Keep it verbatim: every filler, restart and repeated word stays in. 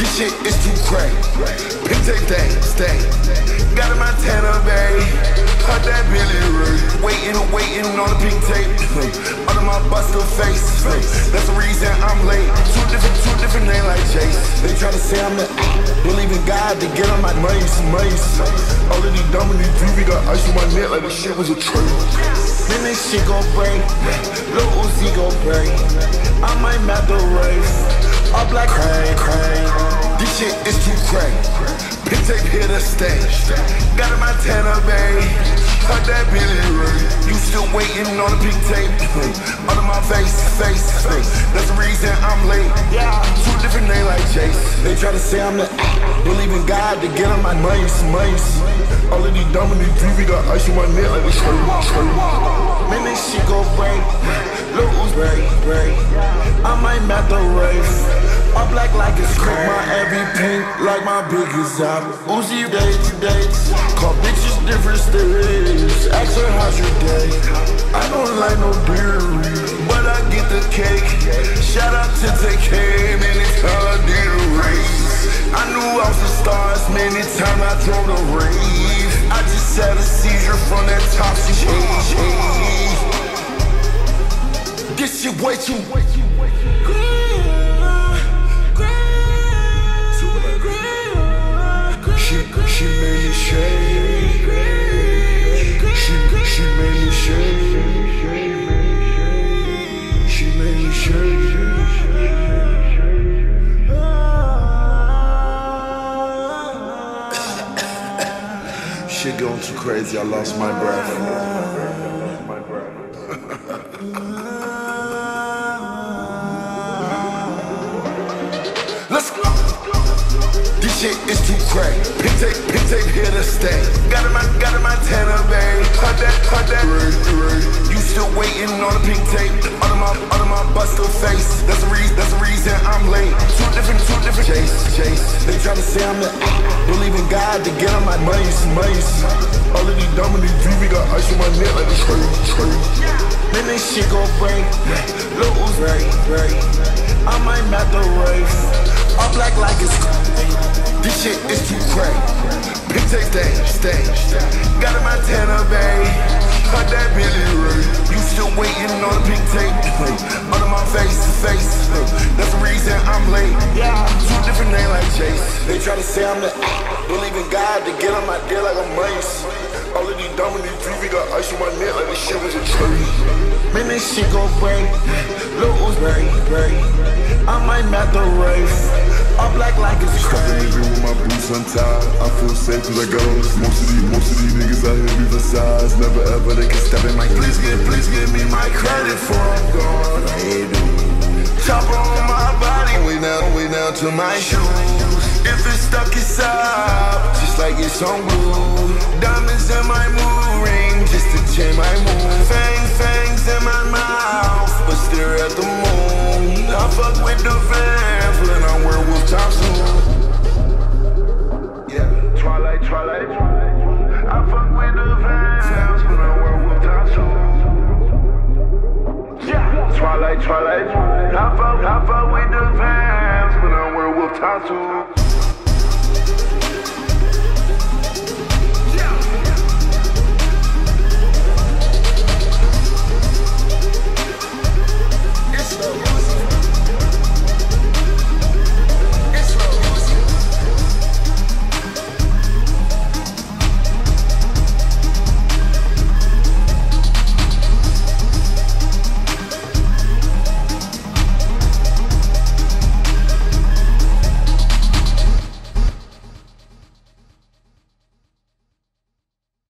This shit is too crazy. Pink tape day, stay. Got a Montana Bay. Cut that Billy Ray. Waiting, waiting on the pink tape. Under my busted face. That's the reason I'm late. Two different, two different names like Chase. They try to say I'm the believe in God to get on my money, some money. All of these dumb and these groovy got ice on my neck like this shit was a trade. Man, this shit gon' break. Lil Uzi gon' break. I might map the race. All black crane, crane. This shit is too crazy. Pink tape here to stay. Got a Montana Bay. Cut that Billy Ray. You still waiting on the pink tape. Under my face, face, face. That's the reason I'm late. Yeah, two different names like Chase. They try to say I'm the believe in God to get on my money, some money. All of these dumb and these groovy got ice on my neck like this straight, straight. Man, this shit gon' break. Lil Uzi break, break. I might map the race. All black like it's crack. My every pink like my biggest out. Uzi dates, dates. Call bitches different states. Ask her how's your day. I don't like no beer, but I get the cake. Shout out to T K, man, it's how I did a race. I knew I was a star as many times I drove the rave. I just had a seizure from that toxic shade. This shit way too She made me shake. She, she made me shake. She made me shake. Shit going too crazy, I lost my breath. My breath. Let's go. This shit is too crazy. Pink tape, pink tape here to stay. Got a, got a Montana Bay. Cut that, cut that. You still waiting on the pink tape. Under my, under my busted face. That's the reason, that's the reason I'm late. Two different, two different Chase, Chase. They try to say I'm the believe in God to get on my money, some money. All of these dumb and these groovy got ice on my neck like this straight, straight. Man, this shit gon' break. Lil Uzi break, break. I might map the race. All black like it's crazy. This shit is too crazy. Pink tape stay, stay. Got a Montana Bay. Cut that Billy Ray. You still waiting on the pink tape. Under my face, face. That's the reason I'm late. Yeah, two different names like Chase. They try to say I'm the believe in God to get on my deal like a mice. All of these dumb and these groovy got ice on my neck like this shit was a tree. Man, this shit gon' break. Lil Uzi break, break. I might map the race. All black like it's crazy. Living with my boots untied. I feel safe cause I got all this. Most of these, most of these niggas out here be the size. Never ever they can step in my Please give, please give me my credit for I'm gone. Hey, dude. Chopper on my body, way down, way down to my shoes. If it's stuck, it's up, just like it's on glue. Diamonds in my mood ring, just to change my mood. Fangs, fangs in my mouth, but stare at the moon. I fuck with the fans when I wear wolf top soon. Yeah, twilight, twilight, twilight. I fuck with the fans when I wear wolf top soon. Yeah, twilight, twilight, twilight. I fuck, I fuck with the fans when I wear wolf top soon.